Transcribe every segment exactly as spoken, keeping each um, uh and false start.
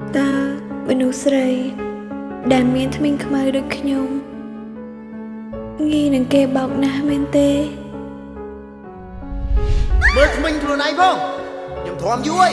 taមនុស្សស្រីដែលមានថ្មីខ្មៅដូចខ្ញុំងាយនឹងគេបោកណាស់មែនទេមើលថ្មីខ្លួនឯងផងខ្ញុំទ្រាំយូរហើយ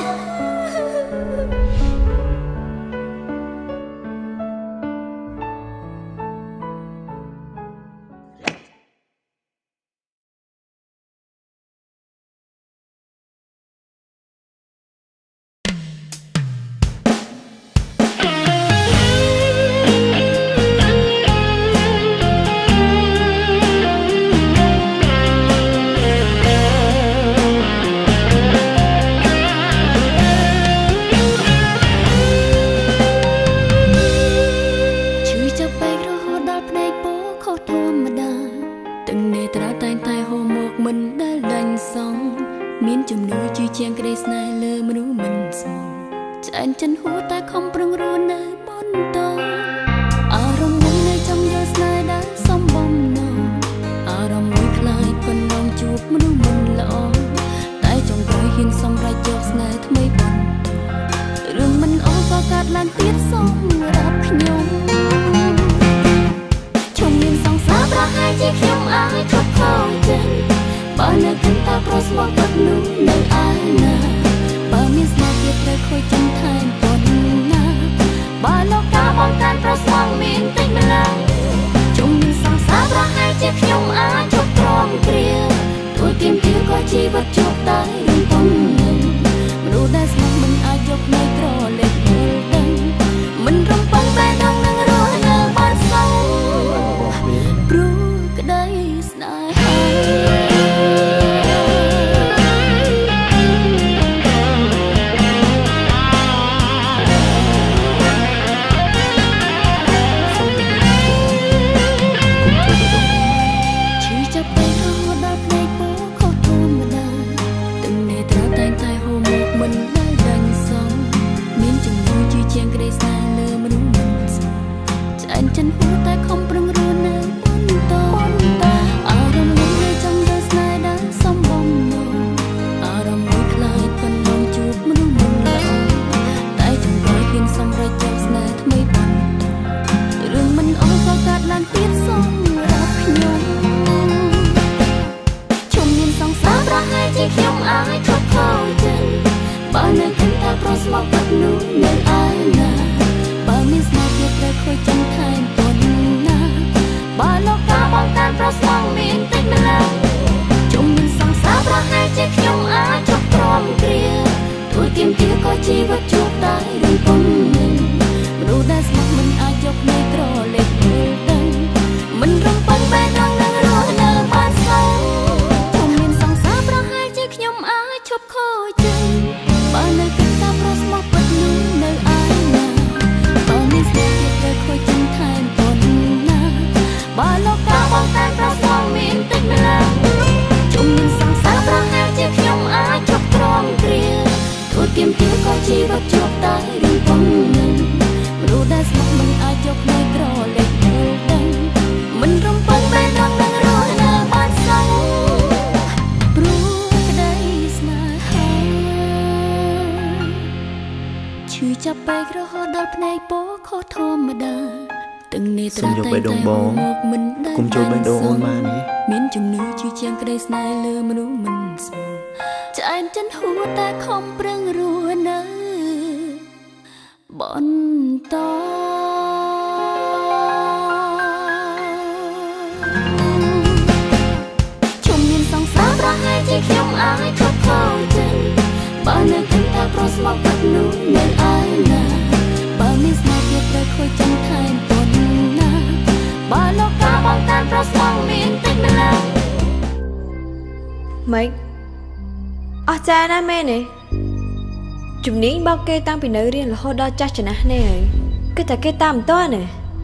ជំនាញបោកគេតាំងពីនៅរៀនរហូតដល់ចាស់ចំណាស់នេះហើយគឺតែគេតាមមិនទាន់ទេ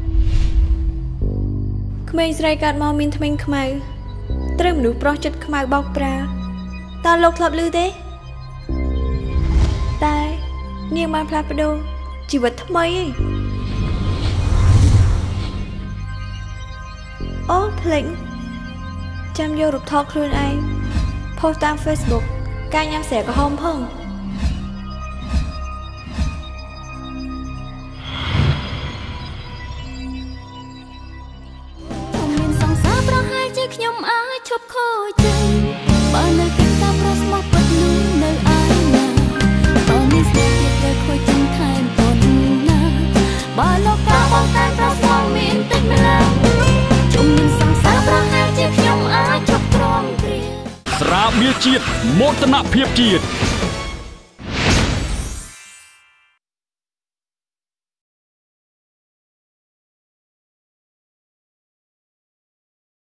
ក្មេងស្រីកើតមកមានថ្មីខ្មៅត្រូវមនុស្សប្រុសចិត្តខ្មៅបោកប្រើតើលោកធ្លាប់ឮទេតែនាងបានផ្លាស់ប្ដូរជីវិតថ្មីឯងអូភ្លេចចាំយករូបថតខ្លួនឯង post តាម Facebook ការញ៉ាំស្រាក្រហមផងឈប់ខូចចិត្តបើនៅកិច្ចការប្រស្មោះពិតនោះនៅឯណាបើមានស្នេហ៍ទៀតត្រូវខូចចិត្តថែមប៉ុណ្ណាបើលោកកាបងតែប្រស្មោះមានតិចម្លងជុំនឹងសង្សារប្រហែលជាខ្ញុំអាចជប់ទ្រាំគ្រា ស្រាបៀរជាតិមោទនភាពជាតិ